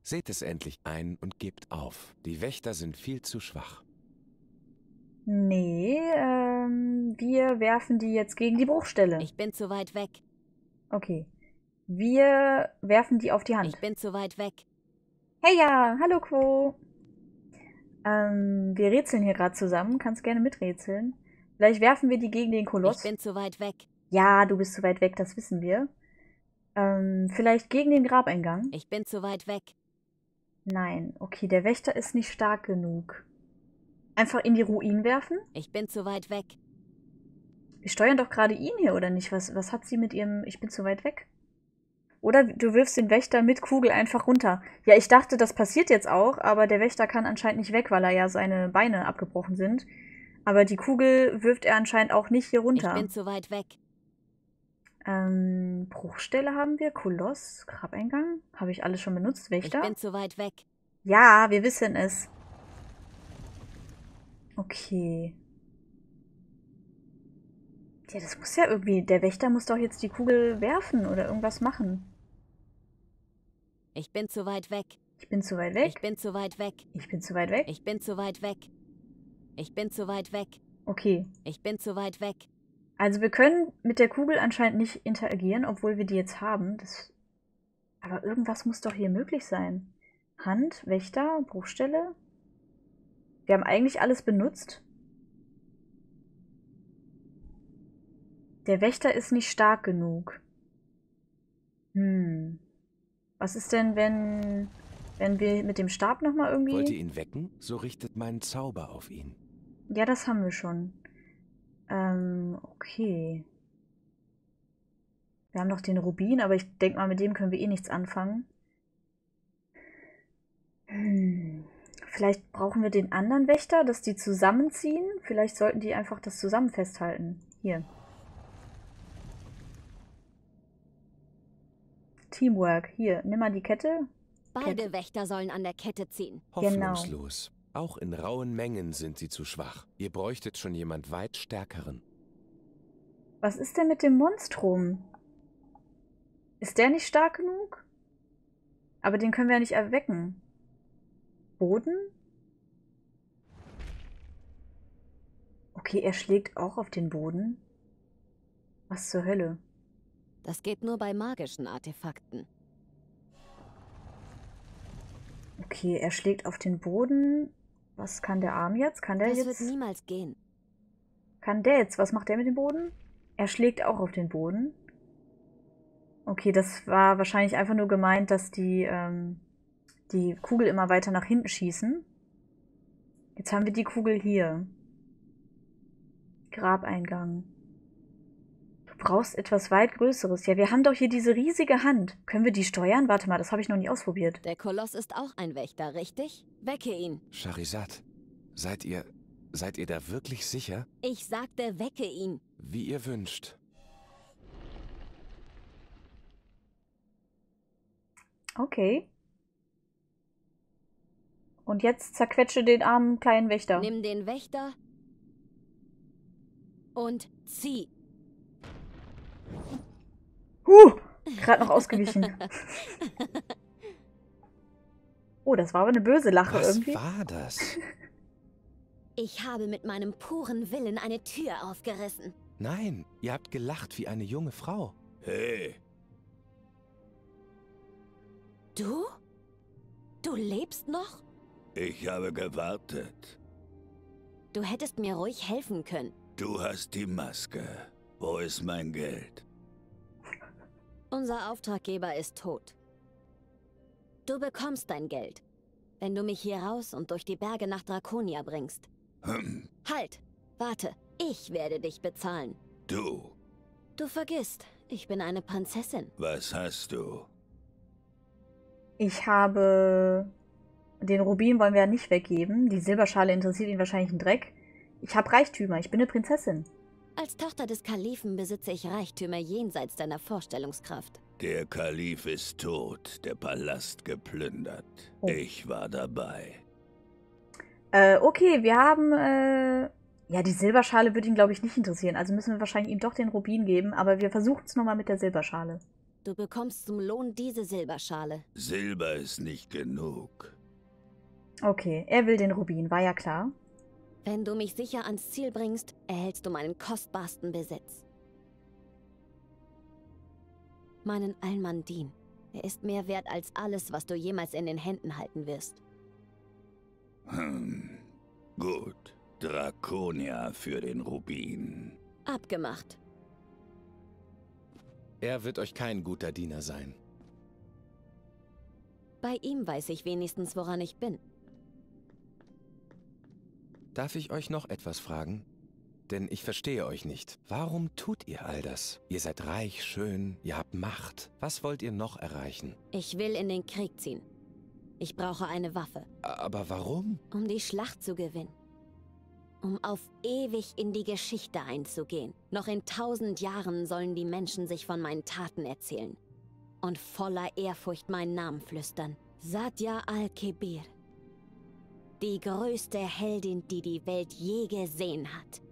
Seht es endlich ein und gebt auf. Die Wächter sind viel zu schwach. Nee, wir werfen die jetzt gegen die Bruchstelle. Ich bin zu weit weg. Okay. Wir werfen die auf die Hand. Ich bin zu weit weg. Hey ja, hallo Quo. Wir rätseln hier gerade zusammen. Kannst gerne miträtseln. Vielleicht werfen wir die gegen den Koloss. Ich bin zu weit weg. Ja, du bist zu weit weg, das wissen wir. Vielleicht gegen den Grabeingang? Ich bin zu weit weg. Nein. Okay, der Wächter ist nicht stark genug. Einfach in die Ruinen werfen? Ich bin zu weit weg. Wir steuern doch gerade ihn hier, oder nicht? Was hat sie mit ihrem Ich bin zu weit weg? Oder du wirfst den Wächter mit Kugel einfach runter. Ja, ich dachte, das passiert jetzt auch, aber der Wächter kann anscheinend nicht weg, weil er ja seine Beine abgebrochen sind. Aber die Kugel wirft er anscheinend auch nicht hier runter. Ich bin zu weit weg. Bruchstelle haben wir, Koloss, Grabeingang. Habe ich alles schon benutzt, Wächter? Ich bin zu weit weg. Ja, wir wissen es. Okay. Ja, das muss ja irgendwie... Der Wächter muss doch jetzt die Kugel werfen oder irgendwas machen. Ich bin zu weit weg. Ich bin zu weit weg. Ich bin zu weit weg. Ich bin zu weit weg. Ich bin zu weit weg. Ich bin zu weit weg. Okay. Ich bin zu weit weg. Also wir können mit der Kugel anscheinend nicht interagieren, obwohl wir die jetzt haben. Aber irgendwas muss doch hier möglich sein. Hand, Wächter, Bruchstelle. Wir haben eigentlich alles benutzt. Der Wächter ist nicht stark genug. Was ist denn, wenn wir mit dem Stab nochmal irgendwie... Wollt ihr ihn wecken? So richtet meinen Zauber auf ihn. Ja, das haben wir schon. Okay. Wir haben noch den Rubin, aber ich denke mal, mit dem können wir eh nichts anfangen. Vielleicht brauchen wir den anderen Wächter, dass die zusammenziehen. Vielleicht sollten die einfach das zusammen festhalten. Hier. Teamwork. Hier, nimm mal die Kette. Beide Wächter sollen an der Kette ziehen. Hoffnungslos. Auch in rauen Mengen sind sie zu schwach. Ihr bräuchtet schon jemand weit Stärkeren. Was ist denn mit dem Monstrum? Ist der nicht stark genug? Aber den können wir ja nicht erwecken. Boden? Okay, er schlägt auch auf den Boden. Was zur Hölle? Das geht nur bei magischen Artefakten. Okay, er schlägt auf den Boden. Was kann der Arm jetzt? Kann der Das jetzt... wird niemals gehen. Kann der jetzt? Was macht der mit dem Boden? Er schlägt auch auf den Boden. Okay, das war wahrscheinlich einfach nur gemeint, dass die Kugel immer weiter nach hinten schießen. Jetzt haben wir die Kugel hier. Grabeingang. Du brauchst etwas weit Größeres. Ja, wir haben doch hier diese riesige Hand. Können wir die steuern? Warte mal, das habe ich noch nie ausprobiert. Der Koloss ist auch ein Wächter, richtig? Wecke ihn. Charizard, seid ihr da wirklich sicher? Ich sagte, wecke ihn. Wie ihr wünscht. Okay. Und jetzt zerquetsche den armen kleinen Wächter. Nimm den Wächter und zieh. Gerade noch ausgewichen. Oh, das war aber eine böse Lache Was irgendwie. war das? Ich habe mit meinem puren Willen eine Tür aufgerissen. Nein, ihr habt gelacht wie eine junge Frau. Hey, Du? Du lebst noch? ich habe gewartet. Du hättest mir ruhig helfen können. Du hast die Maske. Wo ist mein Geld? Unser Auftraggeber ist tot. Du bekommst dein Geld, wenn du mich hier raus und durch die Berge nach Draconia bringst. Halt! Warte, ich werde dich bezahlen. Du, Du vergisst, ich bin eine Prinzessin. was hast du? Ich habe... Den Rubin wollen wir ja nicht weggeben. Die Silberschale interessiert ihn wahrscheinlich einen Dreck. Ich habe Reichtümer. Ich bin eine Prinzessin. Als Tochter des Kalifen besitze ich Reichtümer jenseits deiner Vorstellungskraft. Der Kalif ist tot, der Palast geplündert. Oh. Ich war dabei. Okay, wir haben... Ja, die Silberschale würde ihn, glaube ich, nicht interessieren. Also müssen wir wahrscheinlich ihm doch den Rubin geben. Aber wir versuchen es nochmal mit der Silberschale. Du bekommst zum Lohn diese Silberschale. Silber ist nicht genug. Okay, er will den Rubin, war ja klar. Wenn du mich sicher ans Ziel bringst, erhältst du meinen kostbarsten Besitz. Meinen Almandin. Er ist mehr wert als alles, was du jemals in den Händen halten wirst. Gut. Draconia für den Rubin. Abgemacht. Er wird euch kein guter Diener sein. Bei ihm weiß ich wenigstens, woran ich bin. Darf ich euch noch etwas fragen? Denn ich verstehe euch nicht. Warum tut ihr all das? Ihr seid reich, schön, ihr habt Macht. Was wollt ihr noch erreichen? Ich will in den Krieg ziehen. Ich brauche eine Waffe. Aber warum? Um die Schlacht zu gewinnen. Um auf ewig in die Geschichte einzugehen. Noch in 1000 Jahren sollen die Menschen sich von meinen Taten erzählen. Und voller Ehrfurcht meinen Namen flüstern. Satya al-Kebir. Die größte Heldin, die die Welt je gesehen hat.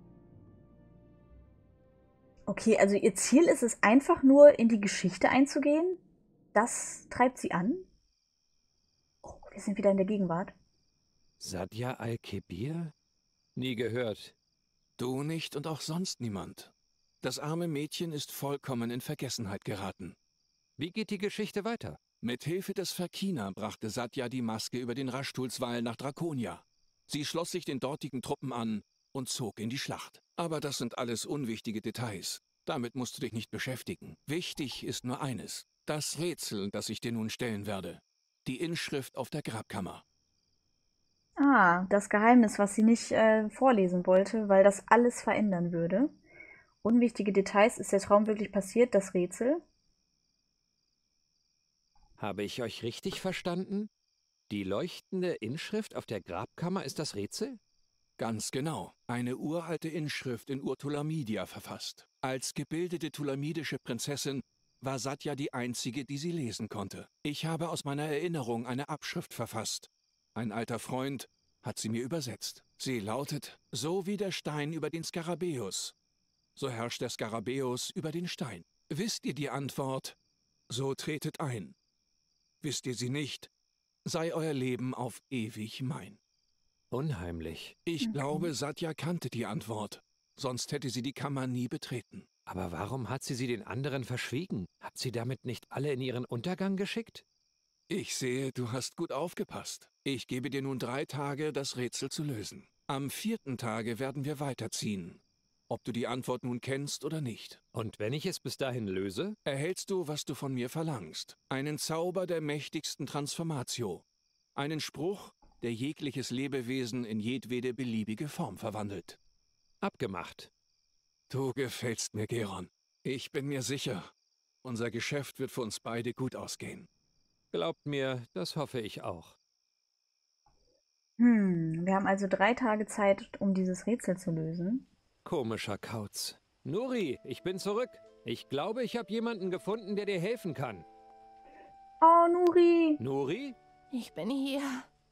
Okay, also ihr Ziel ist es einfach nur, in die Geschichte einzugehen? Das treibt sie an? Oh, wir sind wieder in der Gegenwart. Satya al-Kebir? Nie gehört. Du nicht und auch sonst niemand. Das arme Mädchen ist vollkommen in Vergessenheit geraten. Wie geht die Geschichte weiter? Mit Hilfe des Verkina brachte Satya die Maske über den Raschdulswall nach Draconia. Sie schloss sich den dortigen Truppen an und zog in die Schlacht. Aber das sind alles unwichtige Details. Damit musst du dich nicht beschäftigen. Wichtig ist nur eines. Das Rätsel, das ich dir nun stellen werde. Die Inschrift auf der Grabkammer. Ah, das Geheimnis, was sie nicht vorlesen wollte, weil das alles verändern würde. Unwichtige Details, ist der Traum wirklich passiert, das Rätsel? Habe ich euch richtig verstanden? Die leuchtende Inschrift auf der Grabkammer ist das Rätsel? Ganz genau. Eine uralte Inschrift in Urtulamidia verfasst. Als gebildete tulamidische Prinzessin war Satya die einzige, die sie lesen konnte. Ich habe aus meiner Erinnerung eine Abschrift verfasst. Ein alter Freund hat sie mir übersetzt. Sie lautet: So wie der Stein über den Skarabäus, so herrscht der Skarabäus über den Stein. Wisst ihr die Antwort? So tretet ein. Wisst ihr sie nicht? Sei euer Leben auf ewig mein. Unheimlich. Ich glaube, Satya kannte die Antwort. Sonst hätte sie die Kammer nie betreten. Aber warum hat sie den anderen verschwiegen? Hat sie damit nicht alle in ihren Untergang geschickt? Ich sehe, du hast gut aufgepasst. Ich gebe dir nun 3 Tage, das Rätsel zu lösen. Am 4. Tage werden wir weiterziehen. Ob du die Antwort nun kennst oder nicht. Und wenn ich es bis dahin löse? Erhältst du, was du von mir verlangst. Einen Zauber der mächtigsten Transformatio. Einen Spruch, der jegliches Lebewesen in jedwede beliebige Form verwandelt. Abgemacht. Du gefällst mir, Geron. Ich bin mir sicher, unser Geschäft wird für uns beide gut ausgehen. Glaubt mir, das hoffe ich auch. Wir haben also 3 Tage Zeit, um dieses Rätsel zu lösen. Komischer Kauz. Nuri, ich bin zurück. Ich glaube, ich habe jemanden gefunden, der dir helfen kann. Oh, Nuri! Nuri? Ich bin hier.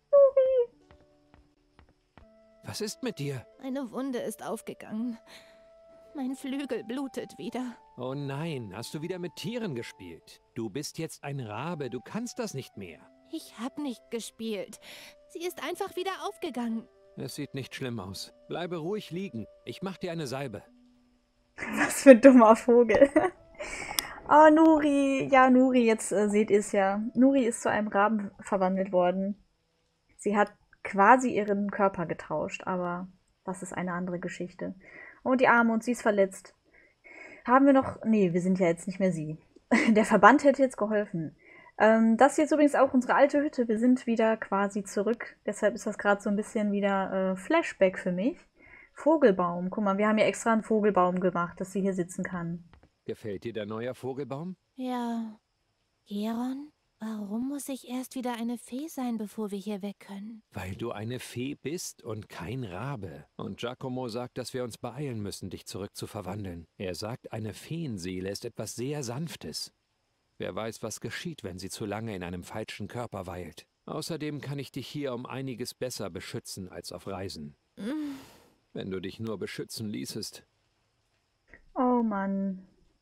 Was ist mit dir? Eine Wunde ist aufgegangen. Mein Flügel blutet wieder. Oh nein, hast du wieder mit Tieren gespielt? Du bist jetzt ein Rabe, du kannst das nicht mehr. Ich hab nicht gespielt. Sie ist einfach wieder aufgegangen. Es sieht nicht schlimm aus. Bleibe ruhig liegen. Ich mach dir eine Salbe. Was für ein dummer Vogel. Oh, Nuri. Ja, Nuri, jetzt seht ihr es ja. Nuri ist zu einem Raben verwandelt worden. Sie hat quasi ihren Körper getauscht, aber das ist eine andere Geschichte. Oh, die Arme, und sie ist verletzt. Haben wir noch... Nee, wir sind ja jetzt nicht mehr sie. Der Verband hätte jetzt geholfen. Das hier ist übrigens auch unsere alte Hütte. Wir sind wieder quasi zurück. Deshalb ist das gerade so ein bisschen wieder Flashback für mich. Vogelbaum. Guck mal, wir haben ja extra einen Vogelbaum gemacht, dass sie hier sitzen kann. Gefällt dir der neue Vogelbaum? Ja. Geron, warum muss ich erst wieder eine Fee sein, bevor wir hier weg können? Weil du eine Fee bist und kein Rabe. Und Giacomo sagt, dass wir uns beeilen müssen, dich zurückzuverwandeln. Er sagt, eine Feenseele ist etwas sehr Sanftes. Wer weiß, was geschieht, wenn sie zu lange in einem falschen Körper weilt. Außerdem kann ich dich hier um einiges besser beschützen als auf Reisen. Wenn du dich nur beschützen ließest. Oh Mann.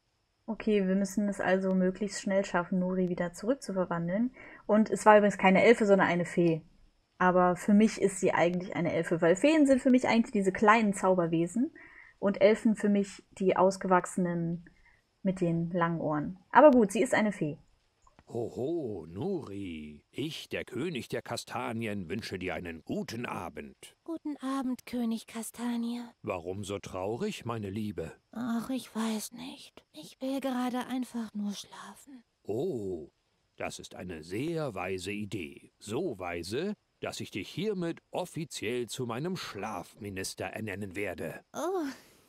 Okay, wir müssen es also möglichst schnell schaffen, Nuri wieder zurückzuverwandeln. Und es war übrigens keine Elfe, sondern eine Fee. Aber für mich ist sie eigentlich eine Elfe, weil Feen sind für mich eigentlich diese kleinen Zauberwesen und Elfen für mich die ausgewachsenen mit den langen Ohren. Aber gut, sie ist eine Fee. Hoho, Nuri, ich, der König der Kastanien, wünsche dir einen guten Abend. Guten Abend, König Kastanie. Warum so traurig, meine Liebe? Ach, ich weiß nicht. Ich will gerade einfach nur schlafen. Oh, das ist eine sehr weise Idee. So weise, dass ich dich hiermit offiziell zu meinem Schlafminister ernennen werde. Oh.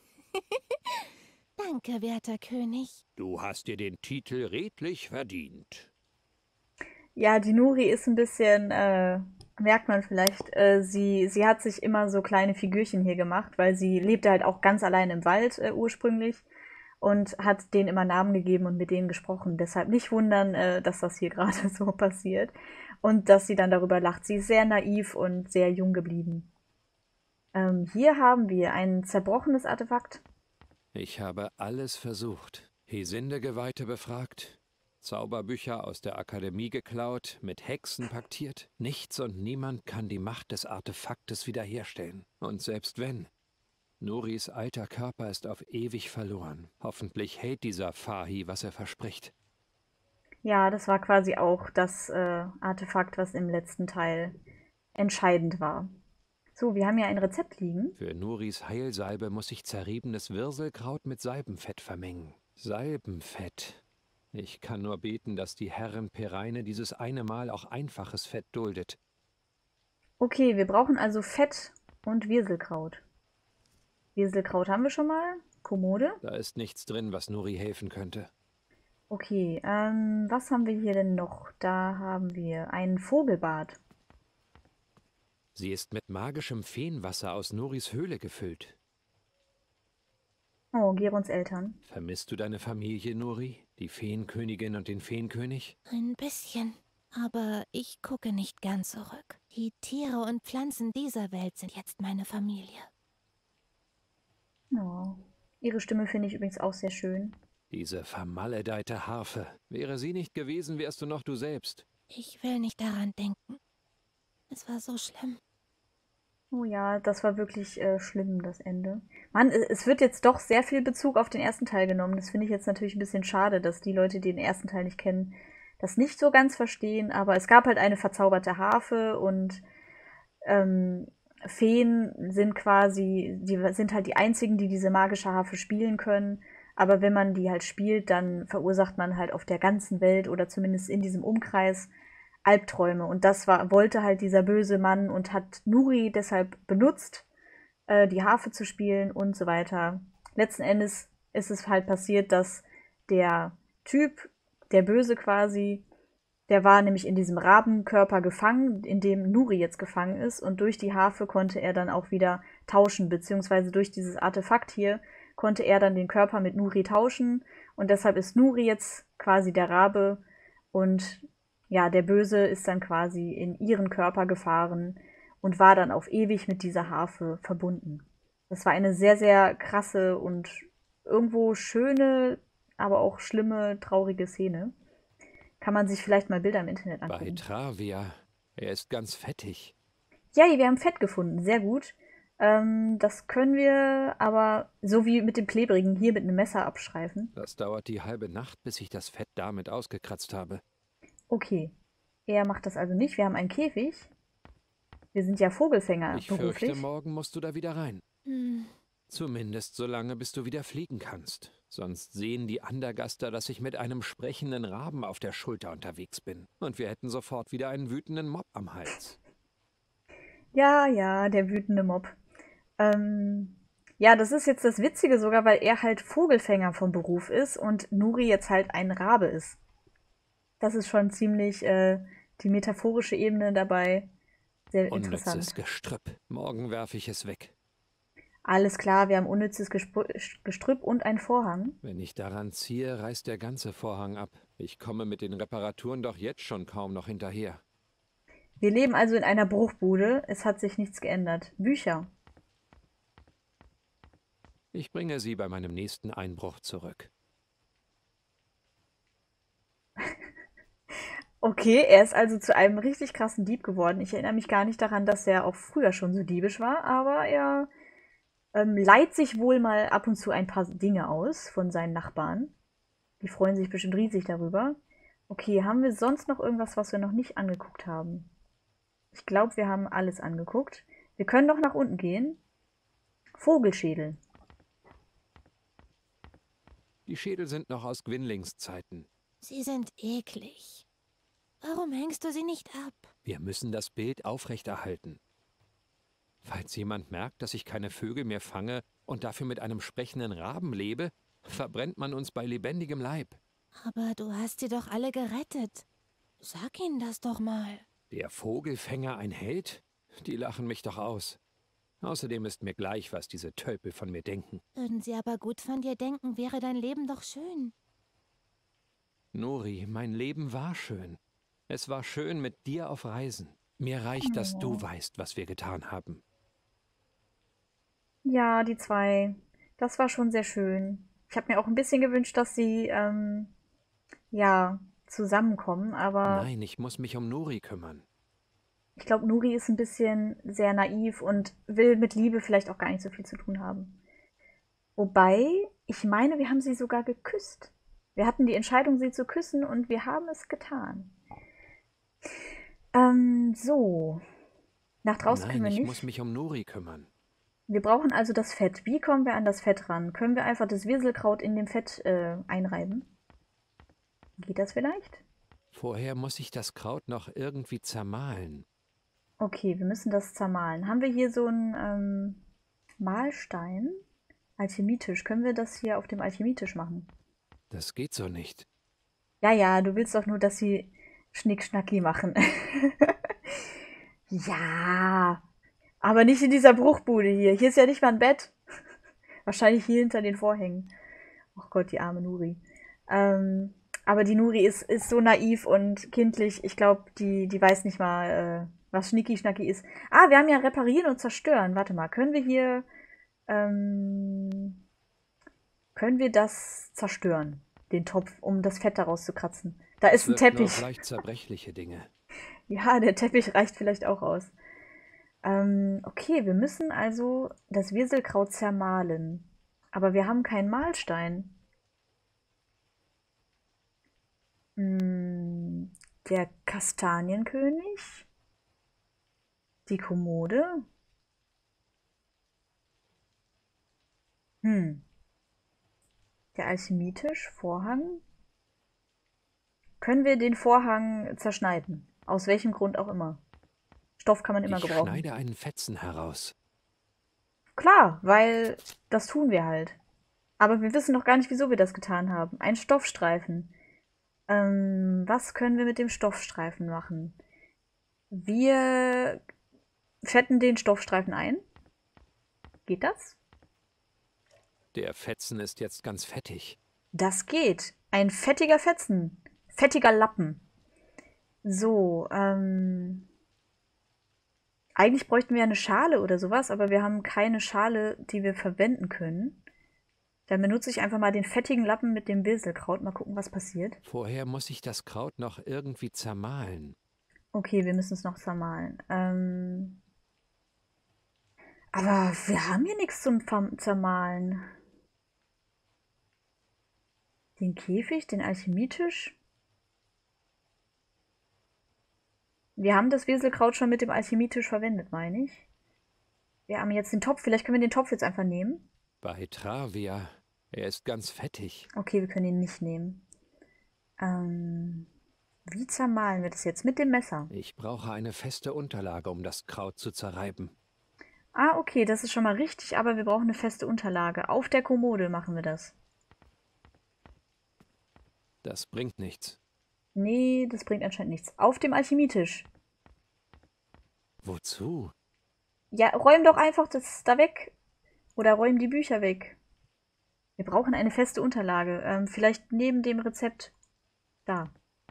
Danke, werter König. Du hast dir den Titel redlich verdient. Ja, die Nuri ist ein bisschen, merkt man vielleicht, sie hat sich immer so kleine Figürchen hier gemacht, weil sie lebte halt auch ganz allein im Wald ursprünglich und hat denen immer Namen gegeben und mit denen gesprochen. Deshalb nicht wundern, dass das hier gerade so passiert und dass sie dann darüber lacht. Sie ist sehr naiv und sehr jung geblieben. Hier haben wir ein zerbrochenes Artefakt. Ich habe alles versucht. Hesinde-Geweihte befragt, Zauberbücher aus der Akademie geklaut, mit Hexen paktiert. Nichts und niemand kann die Macht des Artefaktes wiederherstellen. Und selbst wenn, Nuris alter Körper ist auf ewig verloren. Hoffentlich hält dieser Fahi, was er verspricht. Ja, das war quasi auch das Artefakt, was im letzten Teil entscheidend war. So, wir haben hier ein Rezept liegen. Für Nuris Heilsalbe muss ich zerriebenes Wirselkraut mit Salbenfett vermengen. Salbenfett. Ich kann nur beten, dass die Herrin Pereine dieses eine Mal auch einfaches Fett duldet. Okay, wir brauchen also Fett und Wirselkraut. Wirselkraut haben wir schon mal. Kommode. Da ist nichts drin, was Nuri helfen könnte. Okay, was haben wir hier denn noch? Da haben wir einen Vogelbad. Sie ist mit magischem Feenwasser aus Nuris Höhle gefüllt. Oh, Gerons Eltern. Vermisst du deine Familie, Nuri? Die Feenkönigin und den Feenkönig? Ein bisschen. Aber ich gucke nicht ganz zurück. Die Tiere und Pflanzen dieser Welt sind jetzt meine Familie. Oh. Ihre Stimme finde ich übrigens auch sehr schön. Diese vermaledeite Harfe. Wäre sie nicht gewesen, wärst du noch du selbst. Ich will nicht daran denken. Es war so schlimm. Oh ja, das war wirklich schlimm, das Ende. Mann, es wird jetzt doch sehr viel Bezug auf den ersten Teil genommen. Das finde ich jetzt natürlich ein bisschen schade, dass die Leute, die den ersten Teil nicht kennen, das nicht so ganz verstehen. Aber es gab halt eine verzauberte Harfe und Feen sind quasi, die sind halt die einzigen, die diese magische Harfe spielen können. Aber wenn man die halt spielt, dann verursacht man halt auf der ganzen Welt oder zumindest in diesem Umkreis Albträume. Und das wollte halt dieser böse Mann und hat Nuri deshalb benutzt, die Harfe zu spielen und so weiter. Letzten Endes ist es halt passiert, dass der Typ, der Böse quasi, der war nämlich in diesem Rabenkörper gefangen, in dem Nuri jetzt gefangen ist. Und durch die Harfe konnte er dann auch wieder tauschen, beziehungsweise durch dieses Artefakt hier konnte er dann den Körper mit Nuri tauschen. Und deshalb ist Nuri jetzt quasi der Rabe und ja, der Böse ist dann quasi in ihren Körper gefahren und war dann auf ewig mit dieser Harfe verbunden. Das war eine sehr, sehr krasse und irgendwo schöne, aber auch schlimme, traurige Szene. Kann man sich vielleicht mal Bilder im Internet Bei angucken. Travia. Er ist ganz fettig. Ja, wir haben Fett gefunden. Sehr gut. Das können wir aber so wie mit dem Klebrigen hier mit einem Messer abstreifen. Das dauert die halbe Nacht, bis ich das Fett damit ausgekratzt habe. Okay. Er macht das also nicht. Wir haben einen Käfig. Wir sind ja Vogelfänger Ich beruflich. fürchte, morgen musst du da wieder rein. Zumindest so lange, bis du wieder fliegen kannst. Sonst sehen die Andergaster, dass ich mit einem sprechenden Raben auf der Schulter unterwegs bin. Und wir hätten sofort wieder einen wütenden Mob am Hals. Ja, der wütende Mob. Ja, das ist jetzt das Witzige sogar, weil er halt Vogelfänger vom Beruf ist und Nuri jetzt halt ein Rabe ist. Das ist schon ziemlich die metaphorische Ebene dabei. Sehr Unnützes interessant. Gestrüpp. Morgen werfe ich es weg. Alles klar, wir haben unnützes Gestrüpp und einen Vorhang. Wenn ich daran ziehe, reißt der ganze Vorhang ab. Ich komme mit den Reparaturen doch jetzt schon kaum noch hinterher. Wir leben also in einer Bruchbude. Es hat sich nichts geändert. Bücher. Ich bringe sie bei meinem nächsten Einbruch zurück. Okay, er ist also zu einem richtig krassen Dieb geworden. Ich erinnere mich gar nicht daran, dass er auch früher schon so diebisch war, aber er leiht sich wohl mal ab und zu ein paar Dinge aus von seinen Nachbarn. Die freuen sich bestimmt riesig darüber. Okay, haben wir sonst noch irgendwas, was wir noch nicht angeguckt haben? Ich glaube, wir haben alles angeguckt. Wir können noch nach unten gehen. Vogelschädel. Die Schädel sind noch aus Gwynlings Zeiten. Sie sind eklig. Warum hängst du sie nicht ab? Wir müssen das Bild aufrechterhalten. Falls jemand merkt, dass ich keine Vögel mehr fange und dafür mit einem sprechenden Raben lebe, verbrennt man uns bei lebendigem Leib. Aber du hast sie doch alle gerettet. Sag ihnen das doch mal. Der Vogelfänger ein Held? Die lachen mich doch aus. Außerdem ist mir gleich, was diese Tölpel von mir denken. Würden sie aber gut von dir denken, wäre dein Leben doch schön. Nori, mein Leben war schön. Es war schön mit dir auf Reisen. Mir reicht, dass du weißt, was wir getan haben. Ja, die zwei. Das war schon sehr schön. Ich habe mir auch ein bisschen gewünscht, dass sie, ja, zusammenkommen, aber Nein, ich muss mich um Nori kümmern. ich glaube, Nuri ist ein bisschen sehr naiv und will mit Liebe vielleicht auch gar nicht so viel zu tun haben. Wobei, ich meine, wir haben sie sogar geküsst. Wir hatten die Entscheidung, sie zu küssen und wir haben es getan. So. Nach draußen können Nein, wir ich muss nicht. mich um Nori kümmern. Wir brauchen also das Fett. Wie kommen wir an das Fett ran? Können wir einfach das Wirselkraut in dem Fett einreiben? Geht das vielleicht? Vorher muss ich das Kraut noch irgendwie zermahlen. Okay, wir müssen das zermahlen. Haben wir hier so einen Mahlstein? Alchemietisch. Können wir das hier auf dem Alchemietisch machen? Das geht so nicht. Ja, ja, du willst doch nur, dass sie Schnickschnacki machen. Ja, aber nicht in dieser Bruchbude hier. Hier ist ja nicht mal ein Bett. Wahrscheinlich hier hinter den Vorhängen. Oh Gott, die arme Nuri. Aber die Nuri ist so naiv und kindlich. Ich glaube, die weiß nicht mal, was Schnicki-Schnacki ist. Ah, wir haben ja reparieren und zerstören. Warte mal, können wir hier, können wir das zerstören? Den Topf, um das Fett daraus zu kratzen. Da ist ein Es wirkt nur Teppich. auf leicht zerbrechliche Dinge. Ja, der Teppich reicht vielleicht auch aus. Okay, wir müssen also das Wirselkraut zermahlen. Aber wir haben keinen Mahlstein. Der Kastanienkönig? Die Kommode? Der Alchemietisch, Vorhang? Können wir den Vorhang zerschneiden? Aus welchem Grund auch immer. Stoff kann man immer Ich gebrauchen. schneide einen Fetzen heraus. Klar, weil das tun wir halt. Aber wir wissen noch gar nicht, wieso wir das getan haben. Ein Stoffstreifen. Was können wir mit dem Stoffstreifen machen? Wir fetten den Stoffstreifen ein. Geht das? Der Fetzen ist jetzt ganz fettig. Das geht. Ein fettiger Fetzen. Fettiger Lappen. So, eigentlich bräuchten wir eine Schale oder sowas, aber wir haben keine Schale, die wir verwenden können. Dann benutze ich einfach mal den fettigen Lappen mit dem Wirselkraut. Mal gucken, was passiert. Vorher muss ich das Kraut noch irgendwie zermahlen. Okay, wir müssen es noch zermahlen. Aber wir haben hier nichts zum Zermahlen. Den Käfig, den Alchemietisch. Wir haben das Wirselkraut schon mit dem Alchemietisch verwendet, meine ich. Wir haben jetzt den Topf. Vielleicht können wir den Topf jetzt einfach nehmen. Bei Travia. Er ist ganz fettig. Okay, wir können ihn nicht nehmen. Wie zermahlen wir das jetzt? Mit dem Messer. Ich brauche eine feste Unterlage, um das Kraut zu zerreiben. Ah, okay, das ist schon mal richtig, aber wir brauchen eine feste Unterlage. Auf der Kommode machen wir das. Das bringt nichts. Nee, das bringt anscheinend nichts. Auf dem Alchemietisch. Wozu? Ja, räum doch einfach das da weg. Oder räum die Bücher weg. Wir brauchen eine feste Unterlage. Vielleicht neben dem Rezept. Da.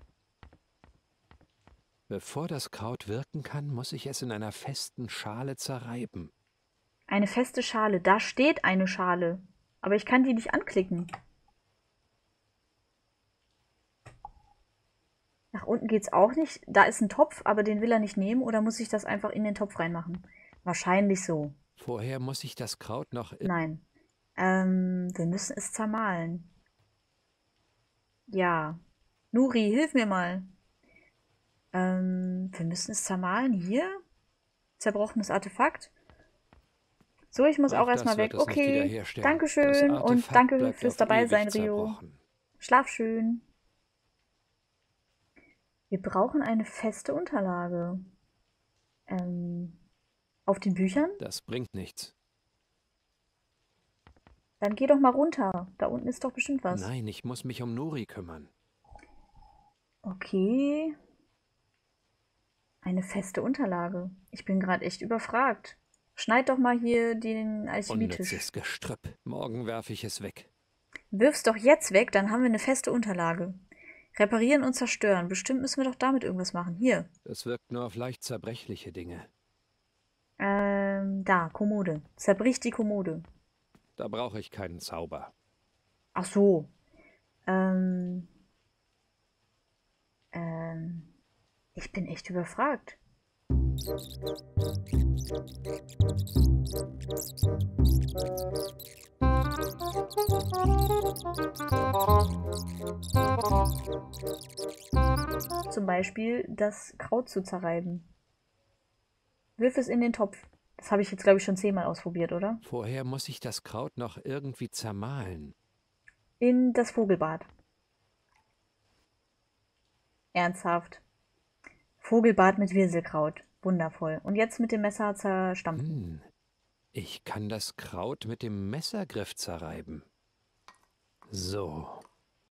Bevor das Kraut wirken kann, muss ich es in einer festen Schale zerreiben. Eine feste Schale. Da steht eine Schale. Aber ich kann die nicht anklicken. Nach unten geht's auch nicht. Da ist ein Topf, aber den will er nicht nehmen. Oder muss ich das einfach in den Topf reinmachen? Wahrscheinlich so. Vorher muss ich das Kraut noch... Nein. Wir müssen es zermahlen. Ja. Nuri, hilf mir mal. Wir müssen es zermahlen. Hier? Zerbrochenes Artefakt. So, ich muss auch erstmal weg. Okay. Dankeschön und danke fürs Dabeisein, Rio. Schlaf schön. Wir brauchen eine feste Unterlage. Auf den Büchern? Das bringt nichts. Dann geh doch mal runter. Da unten ist doch bestimmt was. Nein, ich muss mich um Nuri kümmern. Okay. Eine feste Unterlage. Ich bin gerade echt überfragt. Schneid doch mal hier den Alchemietisch. Unnützes Gestrüpp. Morgen werfe ich es weg. Wirf's doch jetzt weg, dann haben wir eine feste Unterlage. Reparieren und zerstören. Bestimmt müssen wir doch damit irgendwas machen. Hier. Das wirkt nur auf leicht zerbrechliche Dinge. Da, Kommode. Zerbricht die Kommode. Da brauche ich keinen Zauber. Ach so. Ich bin echt überfragt. Zum Beispiel das Kraut zu zerreiben. Wirf es in den Topf. Das habe ich jetzt, glaube ich, schon 10-mal ausprobiert, oder? Vorher muss ich das Kraut noch irgendwie zermahlen. In das Vogelbad. Ernsthaft. Vogelbad mit Wirselkraut. Wundervoll. Und jetzt mit dem Messer zerstampfen. Ich kann das Kraut mit dem Messergriff zerreiben. So.